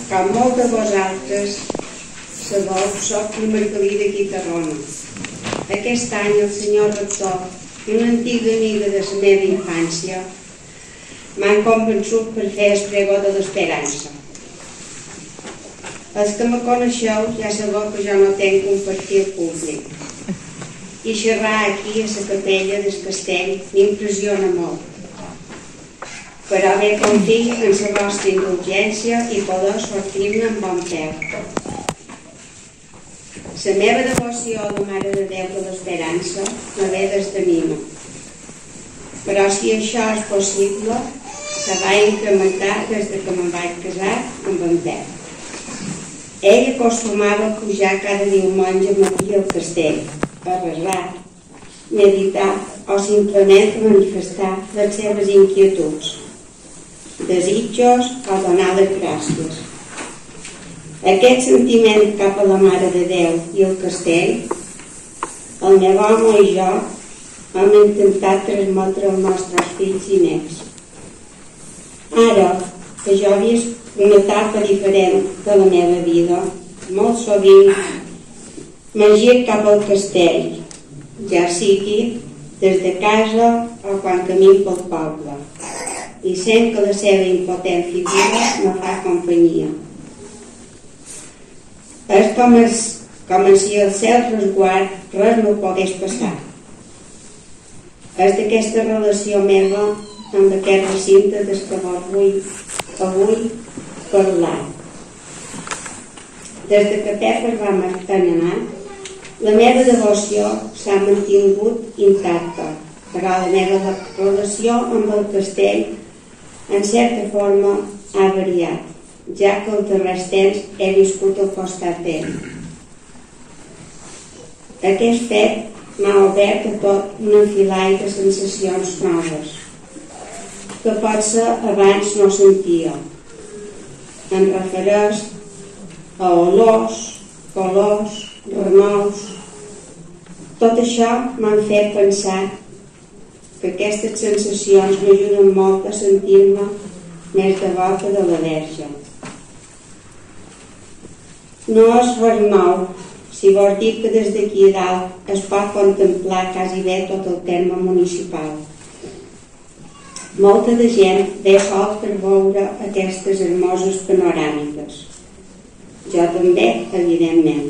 com molts de vosaltres sabeu, soc la Margalida Guitarrona. Aquest any el senyor rector i una antiga amiga de la meva infància m'han convençut per fer el pregó de l'esperança. Els que me coneixeu ja sabeu que jo no tenc un perfil públic i xerrar aquí a la capella del castell m'impressiona molt, però bé confio en la vostra indulgència i poder sortir-ne amb bon peu. La meva devoció a la Mare de Déu de l'Esperança me ve des de nina, però si això és possible se va incrementar des que me'n vaig casar amb en Pep. Ell acostumava a pujar cada diumenge a matí al castell, a resar, meditar o simplement a manifestar les seves inquietuds, desitjos o donar les gràcies. Aquest sentiment cap a la Mare de Déu i el castell, el meu home i jo hem intentat transmetre als nostres fills i nets. Ara que jo he vist una etapa diferent de la meva vida, molt sovint me gir cap al castell, ja sigui des de casa o quan camino pel poble, i sent que la seva impotent figura me fa companyia. És com si el cel resguard res no pogués passar. És d'aquesta relació meva amb aquest recinte des que vos vull avui parlar. Des de que Pep es va anar, la meva devoció s'ha mantingut intacta, però la meva relació amb el castell en certa forma ha variat, ja que els darrers temps he viscut al costat d'ell. Aquest fet m'ha obert a tot un enfilall de sensacions noves, que potser abans no sentia. Em refereix a olors, colors, renoms. Tot això m'han fet pensar que aquestes sensacions m'ajuden molt a sentir-me més devota de la Verge. No és res nou si vos dic que des d'aquí a dalt es pot contemplar quasi bé tot el terme municipal. Molta de gent ve sol per veure aquestes hermoses panoràmiques. Jo també, evidentment.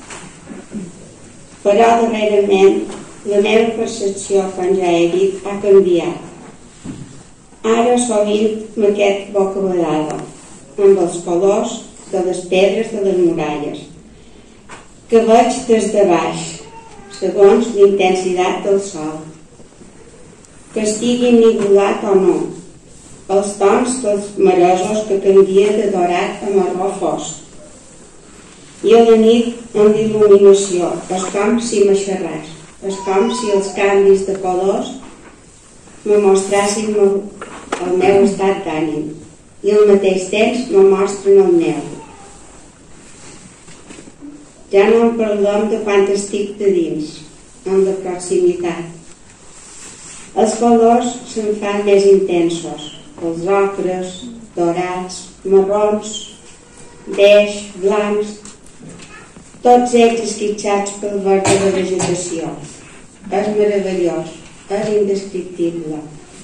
Però darrerament la meva percepció, com ja he dit, ha canviat. Ara sovint me quedo bocabadada amb els colors de les pedres de les muralles, que veig des de baix, segons l'intensitat del sol, que estigui ennivolat o no, els tons dels maresos que canvia de dorat a marró fosc, i a la nit amb il·luminació, és com si m'aixerràs, és com si els canvis de colors me mostrassin el meu estat d'ànim i al mateix temps me mostren el meu. Ja no en parlem de quan estic de dins, amb la proximitat. Els colors se'n fan més intensos, els ocres, dorats, marrons, beix, blancs, tots ells esquitxats pel verd de la vegetació. És meravellós, és indescriptible.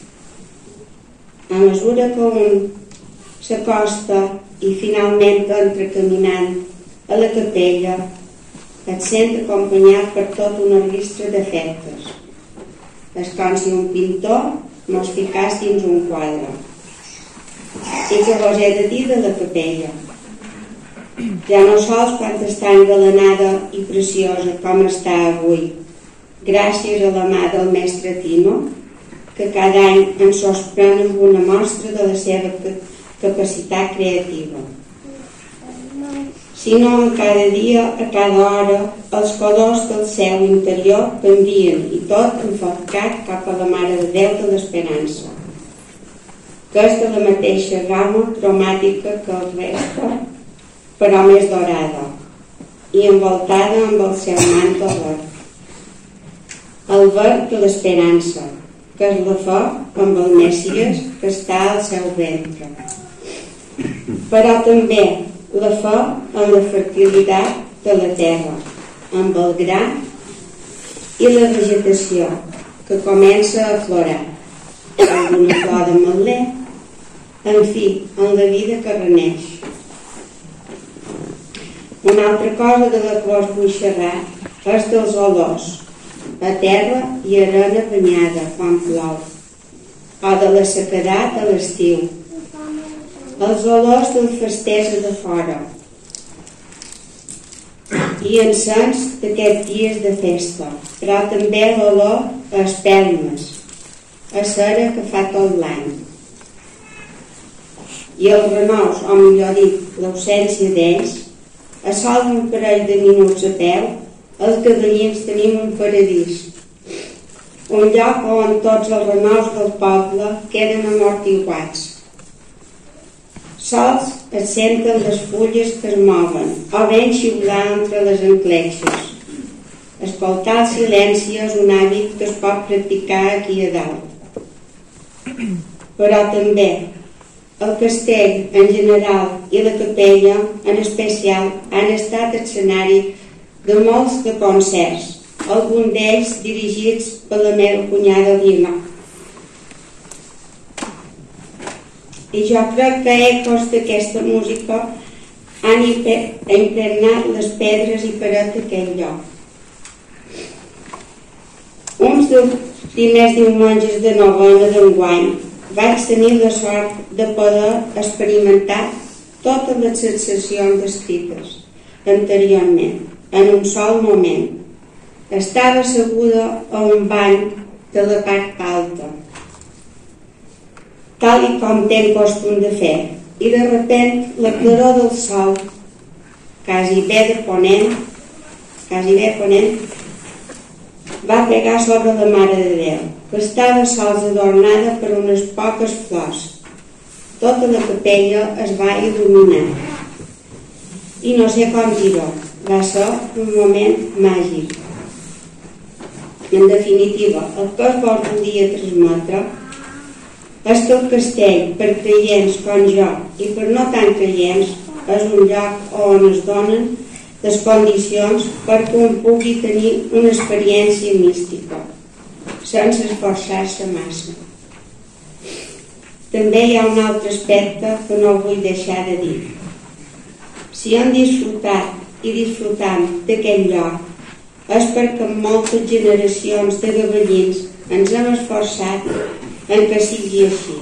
A mesura que un s'acosta i finalment entra caminant a la capella, et sent acompanyat per tot una ristra d'efectes. És com si un pintor mos ficàs dins un quadre. I què vos he de dir de la capella? Ja no sols quan està engalanada i preciosa com està avui, gràcies a la mà del mestre Tino, que cada any ens sorprèn amb una mostra de la seva capacitat creativa, sinó en cada dia, a cada hora, els colors del cel interior canvien i tot enfocat cap a la Mare de Déu de l'Esperança, que és de la mateixa gamma cromàtica que el resta, però més dorada i envoltada amb el seu manto verd. El verd de l'Esperança, que és la fe amb el Messies que està al seu ventre. Però també la fe en la fertilitat de la terra, amb el gra i la vegetació que comença a aflorar, alguna flor de matler, en fi, en la vida que reneix. Una altra cosa de la qual us vull xerrar és dels olors, a terra i arena banyada quan plou, o de la sequedat a l'estiu, els olors de la festesa de fora i encens d'aquests dies de festa, però també l'olor a espelmes, a cera que fa tot l'any. I els renous, o millor dit, l'ausència d'ells, a sol d'un parell de minuts a peu, els cavallins tenim un paradís, un lloc on tots els renous del poble queden amortiguats. Sols es senten les fulles que es mouen o ben xiular entre les encletxes. Escoltar el silenci és un hàbit que es pot practicar aquí a dalt. Però també el castell en general i la capella en especial han estat escenari de molts de concerts, alguns d'ells dirigits per la meva cunyada Lina. I jo crec que ecos d'aquesta música han impregnat les pedres i parets d'aquell lloc. Uns dels primers diumenges de novena d'enguany vaig tenir la sort de poder experimentar totes les sensacions descrites anteriorment, en un sol moment. Estava asseguda a un banc de la part alta, tal i com ten costum de fer, i de repent la claror del sol, quasi bé ponent, va pegar sobre la Mare de Déu, que estava sols adornada per unes poques flors. Tota la capella es va il·luminar. I no sé com dir-ho, va ser un moment màgic. En definitiva, el que es volia transmetre és que el castell, per creients com jo i per no tan creients, és un lloc on es donen les condicions perquè un pugui tenir una experiència mística, sense esforçar-se massa. També hi ha un altre aspecte que no vull deixar de dir. Si hem disfrutat i disfrutam d'aquest lloc és perquè moltes generacions de gavellins ens hem esforçat en que sigui així.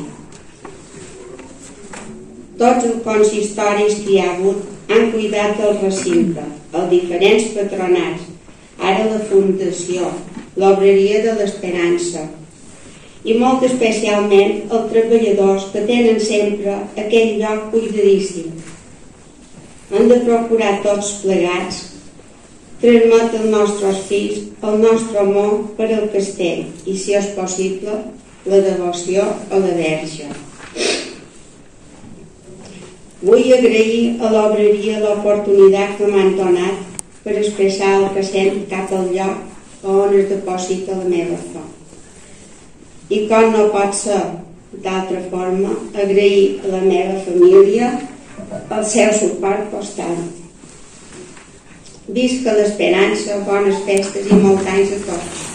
Tots els consistoris que hi ha hagut han cuidat del recinte, els diferents patronats, ara la Fundació, l'Obreria de l'Esperança, i molt especialment els treballadors que tenen sempre aquell lloc cuidadíssim. Hem de procurar tots plegats transmetre als nostres fills el nostre amor per al castell i, si és possible, la devoció a la Verge. Vull agrair a l'Obreria l'oportunitat que m'han donat per expressar el que sent cap al lloc on es deposita la meva fe. I com no pot ser d'altra forma, agrair a la meva família el seu suport constant. Visca l'Esperança, bones festes i molts anys a tots.